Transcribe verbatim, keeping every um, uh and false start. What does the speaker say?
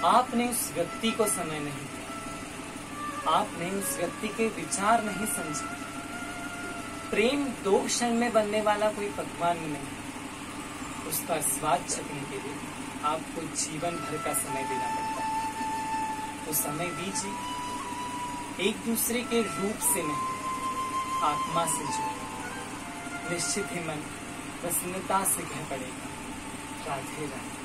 आपने उस व्यक्ति को समय नहीं दिया, आपने उस व्यक्ति के विचार नहीं समझे। प्रेम दो क्षण में बनने वाला कोई पकवान नहीं, उसका स्वाद चखने के लिए आपको जीवन भर का समय देना पड़ता है। तो समय दीजिए, एक दूसरे के रूप से नहीं, आत्मा से जुड़े। निश्चित ही मन प्रसन्नता से कह पड़ेगा, राधे राधे।